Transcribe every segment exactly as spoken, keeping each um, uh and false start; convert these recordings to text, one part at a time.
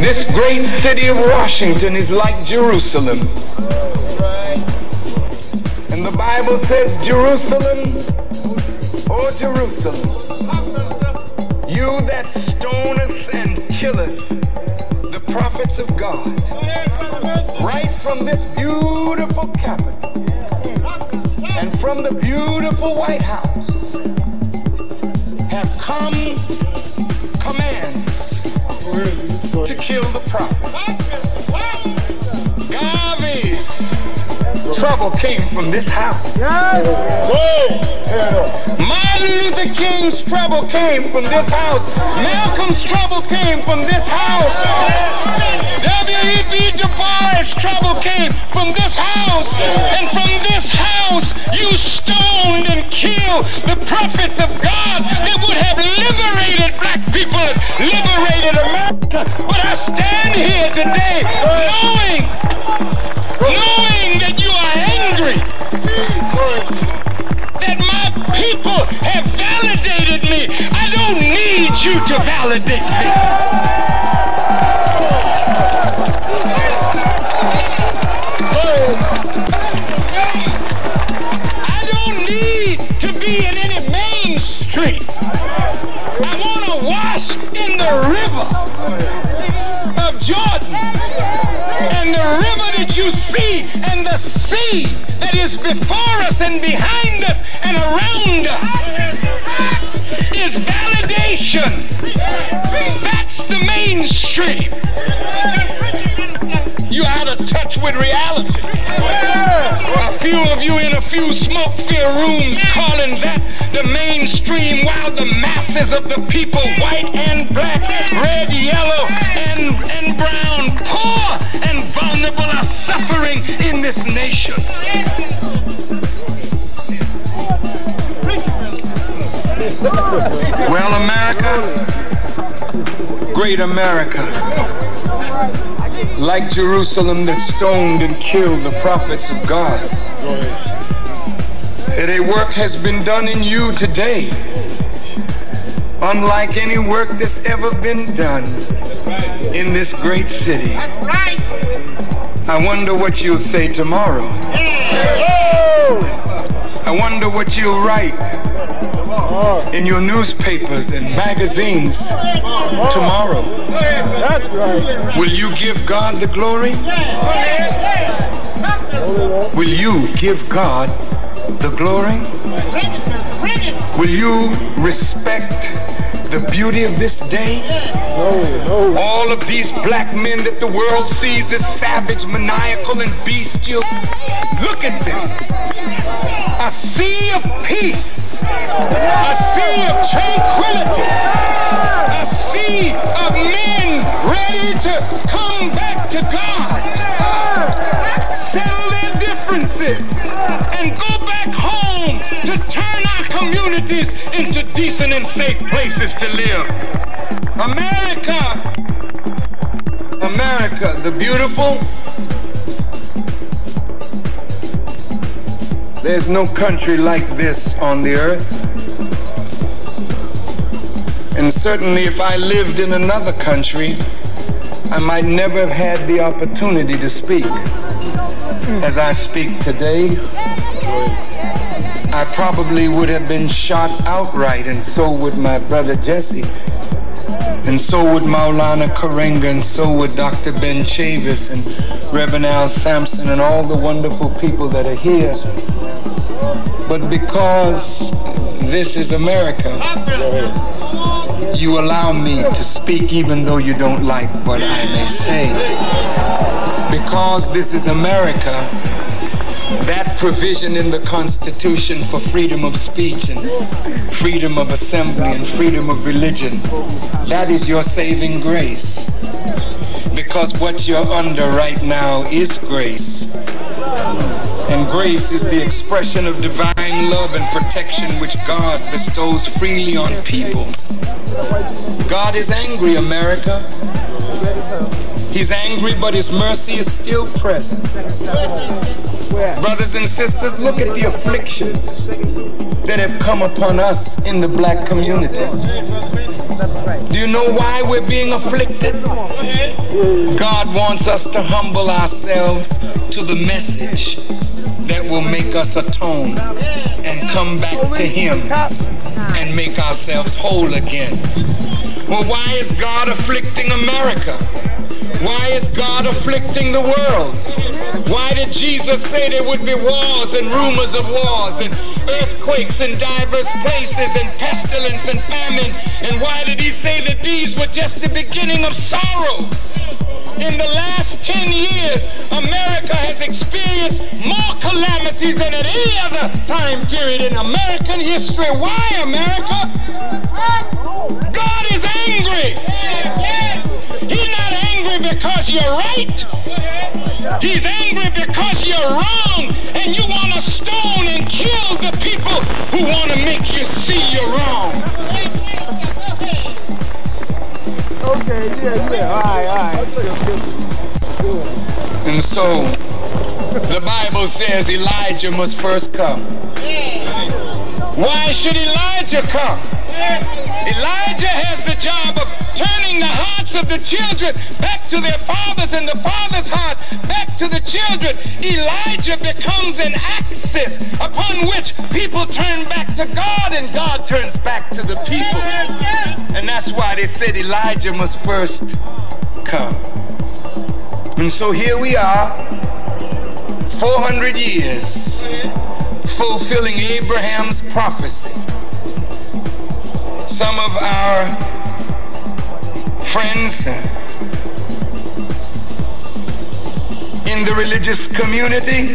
This great city of Washington is like Jerusalem. And the Bible says, Jerusalem, oh Jerusalem, you that stoneth and killeth the prophets of God, right from this beautiful capital and from the beautiful White House have come commands to kill the prophets. Garvey's trouble came from this house. Martin Luther King's trouble came from this house. Malcolm's trouble came from this house. W E B Du Bois' trouble came from this house. And from this house you stoned and killed the prophets of God that would have liberated black people, liberated America. But I stand here today knowing, knowing that you are angry, that my people have validated me. I don't need you to validate me. I don't need to be in any mainstream. I want to wash in the river of Jordan, and the river that you see and the sea that is before us and behind us and around us is validation. That's the mainstream. You're out of touch with reality. A few of you in a few smoke-filled rooms calling that the mainstream, while the masses of the people, white and black, red, yellow, and, and brown, poor and vulnerable, are suffering in this nation. Well, America, great America, like Jerusalem that stoned and killed the prophets of God, that a work has been done in you today, unlike any work that's ever been done in this great city. I wonder what you'll say tomorrow. I wonder what you'll write in your newspapers and magazines tomorrow. That's right. Will you give God the glory? Will you give God the glory? Will you respect the beauty of this day? All of these black men that the world sees as savage, maniacal, and bestial, look at them. A sea of peace, a sea of tranquility, a sea of men ready to come back to God, settle their differences, and go back home to turn our communities into decent and safe places to live. America, America, the beautiful. There's no country like this on the earth. And certainly if I lived in another country, I might never have had the opportunity to speak as I speak today. I probably would have been shot outright, and so would my brother Jesse, and so would Maulana Karenga, and so would Doctor Ben Chavis, and Reverend Al Sampson, and all the wonderful people that are here. But because this is America, you allow me to speak even though you don't like what I may say. Because this is America, that provision in the Constitution for freedom of speech and freedom of assembly and freedom of religion, that is your saving grace. Because what you're under right now is grace. And grace is the expression of divine love and protection which God bestows freely on people. God is angry, America. He's angry, but his mercy is still present. Brothers and sisters, look at the afflictions that have come upon us in the black community. Do you know why we're being afflicted? God wants us to humble ourselves to the message that will make us atone and come back to Him and make ourselves whole again. Well, why is God afflicting America? Why is God afflicting the world? Why did Jesus say there would be wars and rumors of wars and earthquakes in diverse places and pestilence and famine? And why did He say that these were just the beginning of sorrows? In the last ten years, America has experienced more calamities than at any other time period in American history. Why, America? God is angry. He's not angry because you're right. He's angry because you're wrong, and you want to stone and kill the people who want to make you see you're wrong. Okay, yeah, yeah, all right, all right. And so, the Bible says Elijah must first come. Why should Elijah come? Elijah has the job of turning the hearts of the children back to their fathers and the father's heart back to the children. Elijah becomes an axis upon which people turn back to God and God turns back to the people. And that's why they said Elijah must first come. And so here we are, four hundred years, fulfilling Abraham's prophecy. Some of our friends in the religious community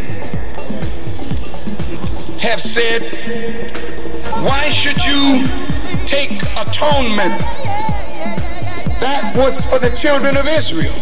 have said, why should you take atonement? That was for the children of Israel.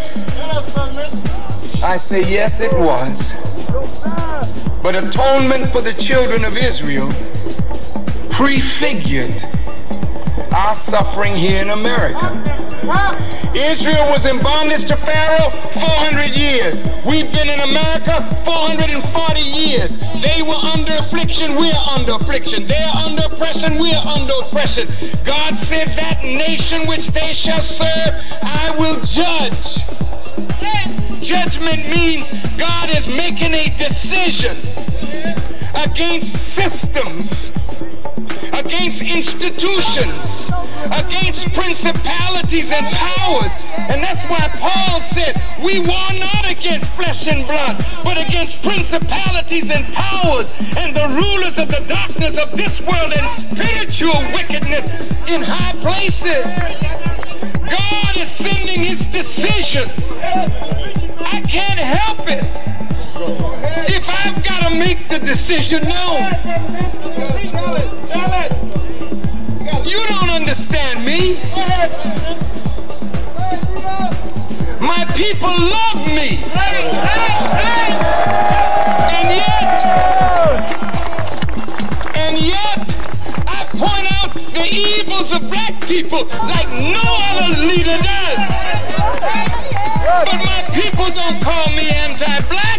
I say, yes, it was. But atonement for the children of Israel prefigured our suffering here in America. Israel was in bondage to Pharaoh four hundred years. We've been in America four hundred forty years. They were under affliction, we're under affliction. They're under oppression, we're under oppression. God said, that nation which they shall serve, I will judge. Judgment means God is making a decision against systems, against institutions, against principalities and powers. And that's why Paul said, we war not against flesh and blood, but against principalities and powers and the rulers of the darkness of this world and spiritual wickedness in high places. God is sending His decision. I can't help it if I've got to make the decision known. You don't understand me. My people love me. And yet, and yet, I point out the evils of black people like no other leader does. But my people don't call me anti-black.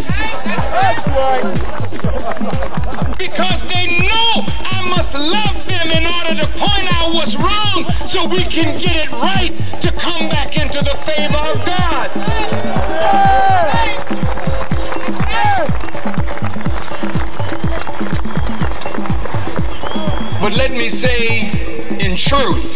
Because they know I must love them in order to point out what's wrong so we can get it right to come back into the favor of God. But let me say, in truth,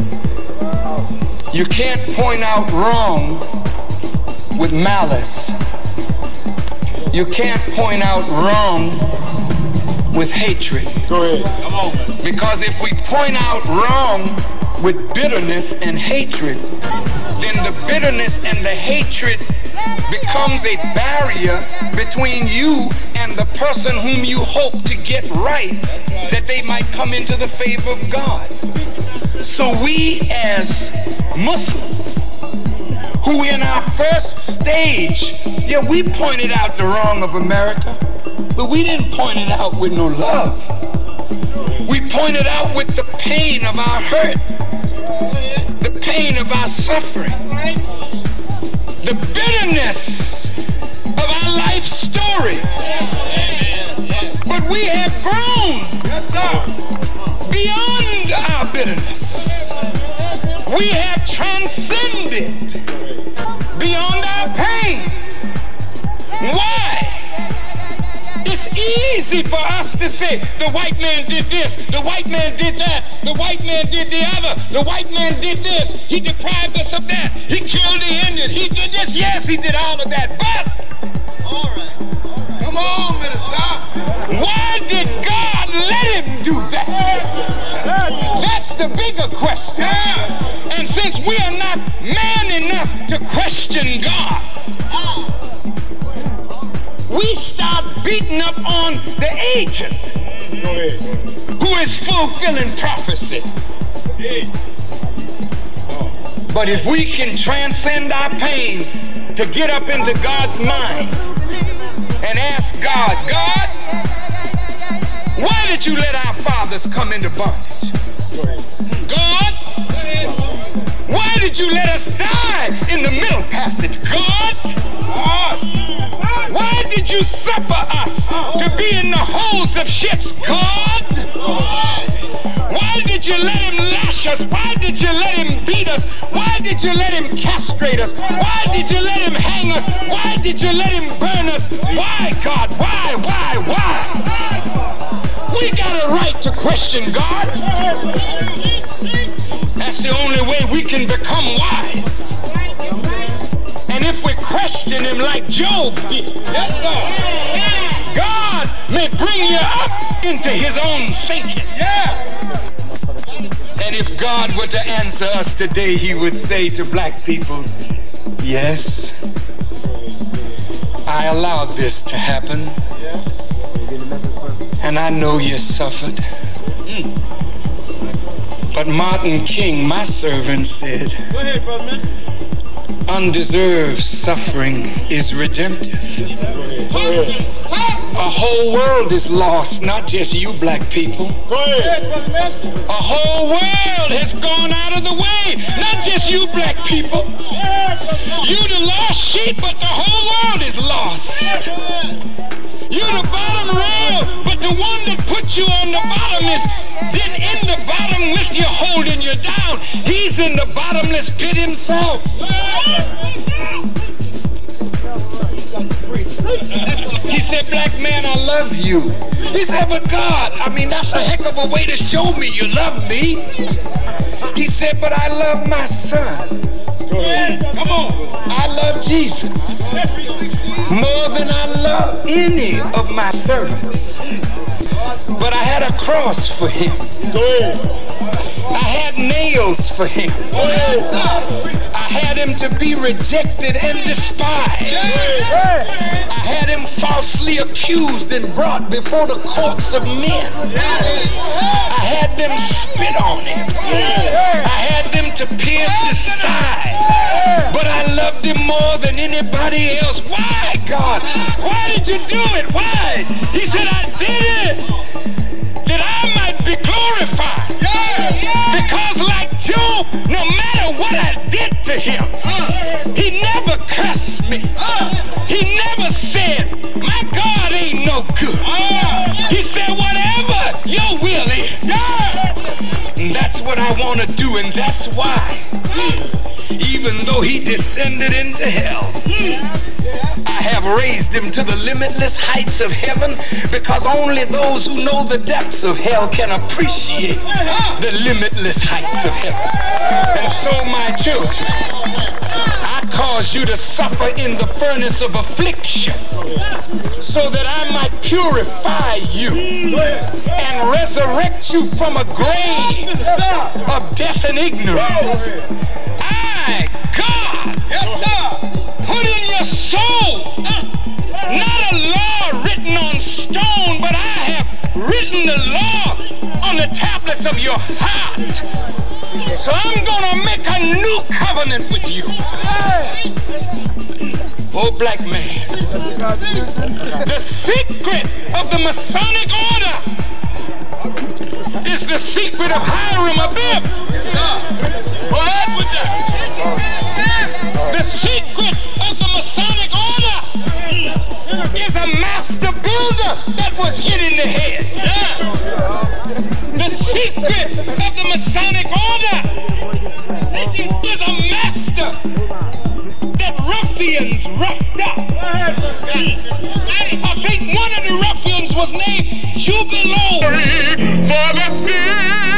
you can't point out wrong with malice. You can't point out wrong with hatred. Go ahead. Come on. Because if we point out wrong with bitterness and hatred, then the bitterness and the hatred becomes a barrier between you and the person whom you hope to get right, that they might come into the favor of God. So we as Muslims, who in our first stage, yeah, we pointed out the wrong of America, but we didn't point it out with no love. We pointed out with the pain of our hurt, the pain of our suffering. the bitterness of our life story. But we have grown beyond our bitterness. We have transcended beyond our pain. Why? It's easy for us to say, the white man did this, the white man did that, the white man did the other, the white man did this, he deprived us of that, he killed the Indian, he did this, yes, he did all of that, but, all right, all right. Come on, minister, why did God let him do that? That's the bigger question. And since we are not man enough to question God, we start beating up on the agent who is fulfilling prophecy. But if we can transcend our pain to get up into God's mind and ask God, God, why did you let our fathers come into bondage? God, why did you let us die in the middle passage? God, why did you suffer us to be in the holds of ships? God, why did you let him lash us? Why did you let him beat us? Why did you let him castrate us? Why did you let him hang us? Why did you let him burn us? Why, God? Why, why, why? We got a right to question God. That's the only way we can become wise. And if we question him like Job did, yes, sir, God may bring you up into his own thinking. Yeah. And if God were to answer us today, he would say to black people, yes, I allowed this to happen. And I know you suffered. Mm. But Martin King, my servant, said, go ahead, brother man. Undeserved suffering is redemptive. A whole world is lost, not just you black people. Go ahead. A whole world has gone out of the way, not just you black people. You the lost sheep, but the whole world is lost. You the bottom rail, but the one that put you on the bottom is then in the bottom with you, holding you down. He's in the bottomless pit himself. He said, black man, I love you. He said, but God, I mean, that's a heck of a way to show me you love me. He said, but I love my son. Come on. I love Jesus more than I love any of my servants. But I had a cross for him. I had nails for him. I had him to be rejected and despised. I had him falsely accused and brought before the courts of men. I had them spit on him. I had them to pierce his side. But I loved him more than anybody else. Why, God? Why did you do it? Why? He said, I did it that I might be glorified. Because like Job, no matter what I did to him, he never cursed me. He never said, my God ain't no good. He said, whatever your will is. And that's what I want to do, and that's why, even though he descended into hell, I have raised him to the limitless heights of heaven, because only those who know the depths of hell can appreciate the limitless heights of heaven. And so, my children, I caused you to suffer in the furnace of affliction so that I might purify you and resurrect you from a grave of death and ignorance. I, God, put in your soul not a law written on stone, but I have written the law on the tablets of your heart. So I'm gonna make a new covenant with you. Oh, black man, the secret of the Masonic order is the secret of Hiram Abiff. Go ahead with that. The secret ruffians roughed up. I think one of the ruffians was named Jubilo. For the